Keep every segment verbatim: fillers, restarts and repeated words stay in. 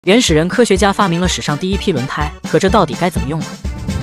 原始人科学家发明了史上第一批轮胎，可这到底该怎么用呢？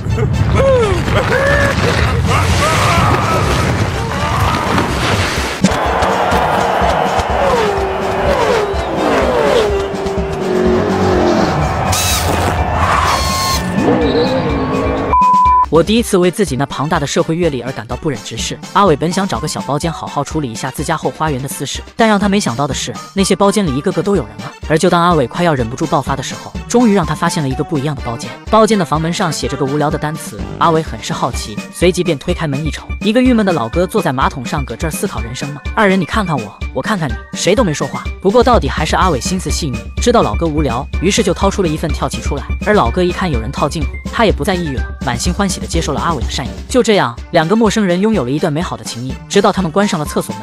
我第一次为自己那庞大的社会阅历而感到不忍直视。阿伟本想找个小包间好好处理一下自家后花园的私事，但让他没想到的是，那些包间里一个个都有人了。而就当阿伟快要忍不住爆发的时候，终于让他发现了一个不一样的包间。包间的房门上写着个无聊的单词，阿伟很是好奇，随即便推开门一瞅，一个郁闷的老哥坐在马桶上，搁这儿思考人生呢。二人你看看我，我看看你，谁都没说话。不过到底还是阿伟心思细腻，知道老哥无聊，于是就掏出了一份跳棋出来。而老哥一看有人套近乎，他也不再抑郁了，满心欢喜地接受了阿伟的善意。就这样，两个陌生人拥有了一段美好的情谊，直到他们关上了厕所门。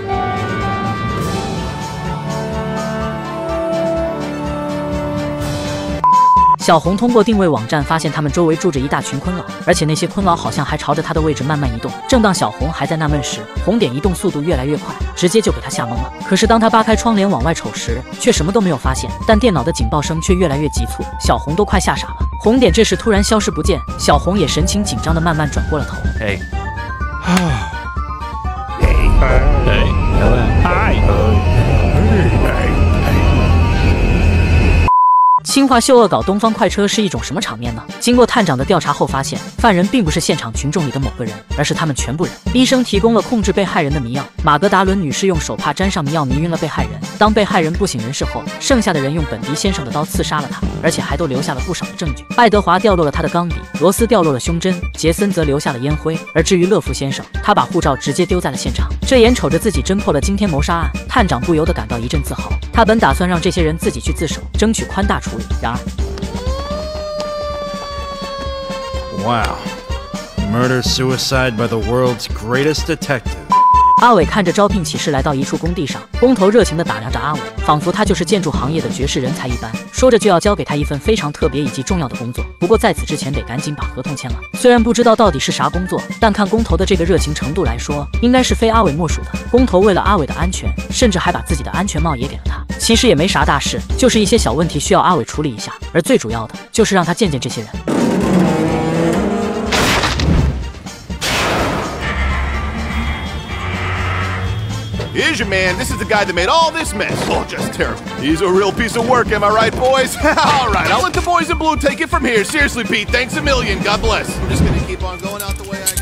小红通过定位网站发现他们周围住着一大群昆老，而且那些昆老好像还朝着他的位置慢慢移动。正当小红还在纳闷时，红点移动速度越来越快，直接就给他吓懵了。可是当他扒开窗帘往外瞅时，却什么都没有发现，但电脑的警报声却越来越急促，小红都快吓傻了。红点这时突然消失不见，小红也神情紧张的慢慢转过了头。 Hey. Hey. Hey. Hi. 氰化溴恶搞东方快车是一种什么场面呢？经过探长的调查后发现，犯人并不是现场群众里的某个人，而是他们全部人。医生提供了控制被害人的迷药，马格达伦女士用手帕沾上迷药迷晕了被害人。当被害人不省人事后，剩下的人用本迪先生的刀刺杀了他，而且还都留下了不少的证据。爱德华掉落了他的钢笔，罗斯掉落了胸针，杰森则留下了烟灰。而至于乐福先生，他把护照直接丢在了现场。这眼瞅着自己侦破了惊天谋杀案，探长不由得感到一阵自豪。他本打算让这些人自己去自首，争取宽大处理。然而 Wow. Murder-suicide by the world's greatest detective. 阿伟看着招聘启事来到一处工地上，工头热情地打量着阿伟，仿佛他就是建筑行业的绝世人才一般，说着就要交给他一份非常特别以及重要的工作。不过在此之前得赶紧把合同签了。虽然不知道到底是啥工作，但看工头的这个热情程度来说，应该是非阿伟莫属的。工头为了阿伟的安全，甚至还把自己的安全帽也给了他。其实也没啥大事，就是一些小问题需要阿伟处理一下，而最主要的就是让他见见这些人。 Here's your man. This is the guy that made all this mess. Oh, just terrible. He's a real piece of work, am I right, boys? All right, I'll let the boys in blue take it from here. Seriously, Pete, thanks a million. God bless. I'm just gonna keep on going out the way I